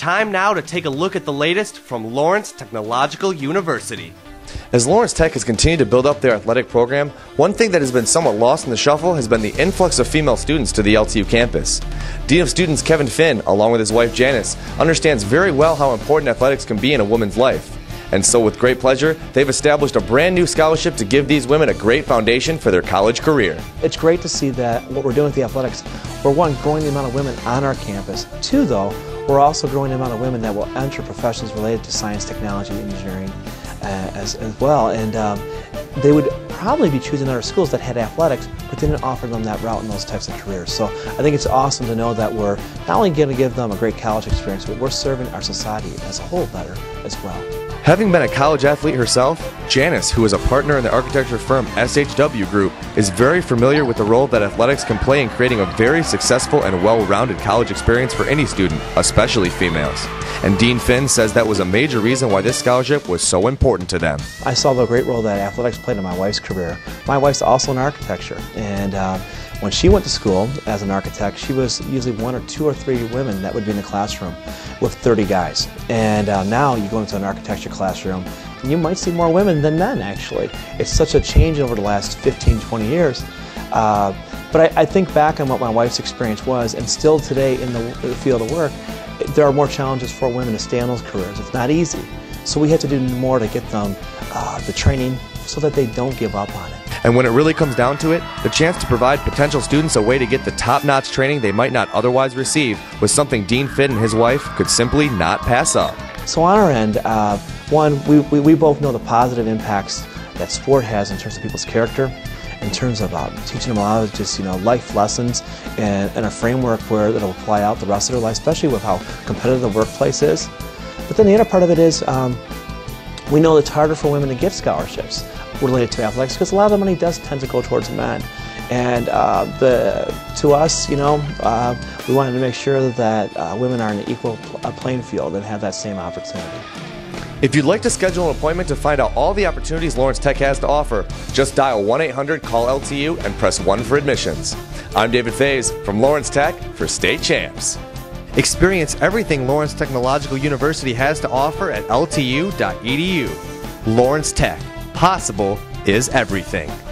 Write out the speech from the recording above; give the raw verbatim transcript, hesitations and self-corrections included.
time now to take a look at the latest from Lawrence Technological University. As Lawrence Tech has continued to build up their athletic program, one thing that has been somewhat lost in the shuffle has been the influx of female students to the L T U campus. Dean of Students Kevin Finn, along with his wife Janice, understands very well how important athletics can be in a woman's life. And so with great pleasure, they've established a brand new scholarship to give these women a great foundation for their college career. It's great to see that what we're doing with the athletics, we're one, growing the amount of women on our campus. Two, though, we're also growing the amount of women that will enter professions related to science, technology, engineering uh, as, as well. And um, they would probably be choosing other schools that had athletics, but didn't offer them that route in those types of careers. So I think it's awesome to know that we're not only going to give them a great college experience, but we're serving our society as a whole better as well. Having been a college athlete herself, Janice, who is a partner in the architecture firm S H W Group, is very familiar with the role that athletics can play in creating a very successful and well-rounded college experience for any student, especially females. And Dean Finn says that was a major reason why this scholarship was so important to them. I saw the great role that athletics played in my wife's career. My wife's also in architecture, and uh, when she went to school as an architect, she was usually one or two or three women that would be in the classroom with thirty guys. And uh, now you go into an architecture classroom and you might see more women than men, actually. It's such a change over the last fifteen, twenty years. Uh, but I, I think back on what my wife's experience was, and still today in the, the field of work, there are more challenges for women to stay in those careers. It's not easy. So we have to do more to get them uh, the training so that they don't give up on it. And when it really comes down to it, the chance to provide potential students a way to get the top-notch training they might not otherwise receive was something Dean Finn and his wife could simply not pass up. So on our end, uh, one, we, we, we both know the positive impacts that sport has in terms of people's character, in terms of uh, teaching them a lot of just, you know, life lessons and, and a framework where it'll apply out the rest of their life, especially with how competitive the workplace is. But then the other part of it is um, we know it's harder for women to get scholarships related to athletics because a lot of the money does tend to go towards men. And uh, the, to us, you know, uh, we wanted to make sure that uh, women are in an equal pl playing field and have that same opportunity. If you'd like to schedule an appointment to find out all the opportunities Lawrence Tech has to offer, just dial one eight hundred call L T U and press one for admissions. I'm David Faze from Lawrence Tech for State Champs. Experience everything Lawrence Technological University has to offer at L T U dot E D U. Lawrence Tech. Possible is everything.